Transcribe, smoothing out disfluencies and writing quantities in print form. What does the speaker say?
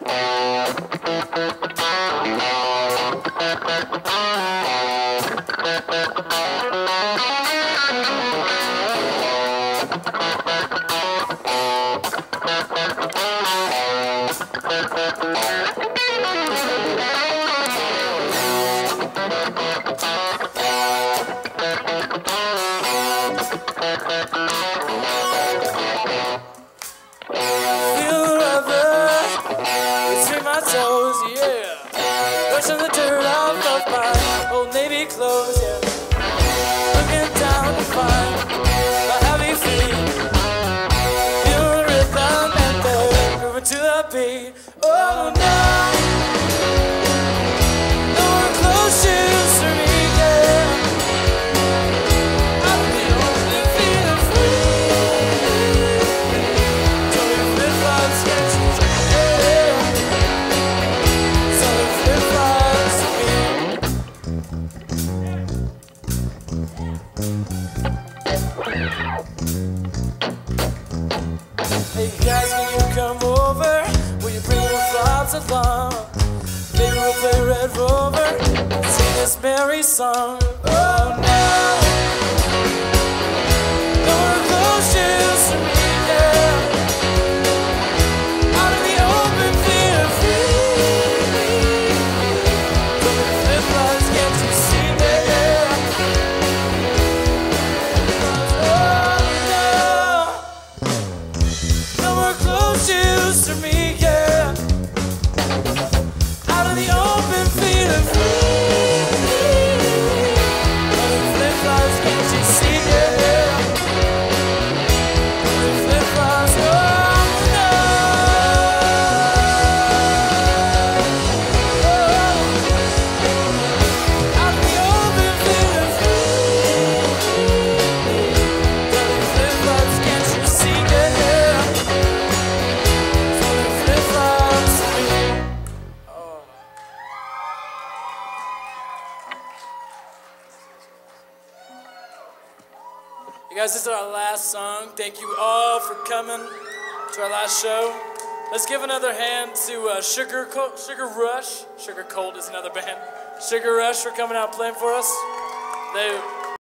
Guys, this is our last song. Thank you all for coming to our last show. Let's give another hand to Sugar Rush. Sugar Cold is another band. Sugar Rush for coming out and playing for us. They